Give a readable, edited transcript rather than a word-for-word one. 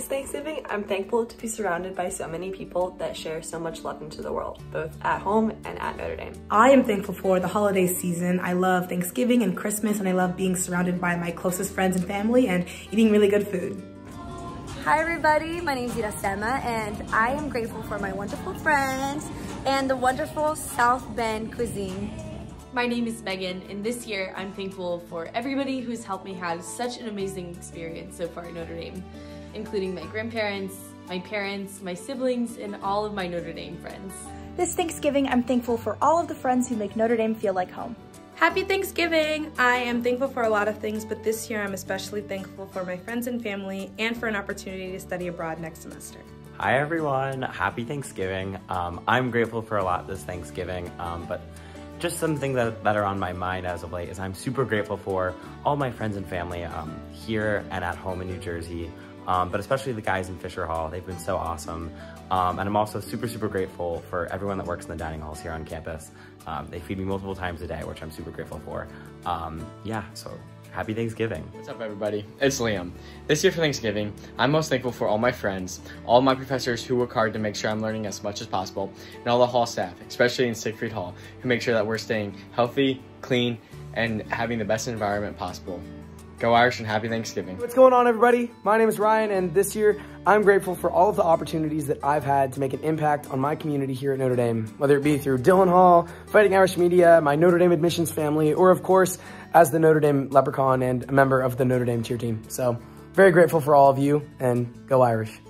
This Thanksgiving, I'm thankful to be surrounded by so many people that share so much love into the world, both at home and at Notre Dame. I am thankful for the holiday season. I love Thanksgiving and Christmas, and I love being surrounded by my closest friends and family and eating really good food. Hi everybody, my name is Irasema, and I am grateful for my wonderful friends and the wonderful South Bend cuisine. My name is Megan, and this year I'm thankful for everybody who's helped me have such an amazing experience so far at Notre Dame, including my grandparents, my parents, my siblings, and all of my Notre Dame friends. This Thanksgiving, I'm thankful for all of the friends who make Notre Dame feel like home. Happy Thanksgiving! I am thankful for a lot of things, but this year I'm especially thankful for my friends and family and for an opportunity to study abroad next semester. Hi everyone, happy Thanksgiving. I'm grateful for a lot this Thanksgiving, but just some things that are on my mind as of late is I'm super grateful for all my friends and family here and at home in New Jersey, but especially the guys in Fisher Hall. They've been so awesome. And I'm also super grateful for everyone that works in the dining halls here on campus. They feed me multiple times a day, which I'm super grateful for. Yeah, so happy Thanksgiving. What's up everybody, it's Liam. This year for Thanksgiving, I'm most thankful for all my friends, all my professors who work hard to make sure I'm learning as much as possible, and all the hall staff, especially in Siegfried Hall, who make sure that we're staying healthy, clean, and having the best environment possible. Go Irish and happy Thanksgiving. What's going on everybody? My name is Ryan, and this year I'm grateful for all of the opportunities that I've had to make an impact on my community here at Notre Dame, whether it be through Dillon Hall, Fighting Irish Media, my Notre Dame admissions family, or of course as the Notre Dame Leprechaun and a member of the Notre Dame cheer team. So very grateful for all of you, and go Irish.